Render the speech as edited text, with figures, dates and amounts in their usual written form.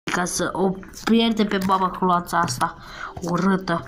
ca să o pierde pe baba cloața asta urâtă.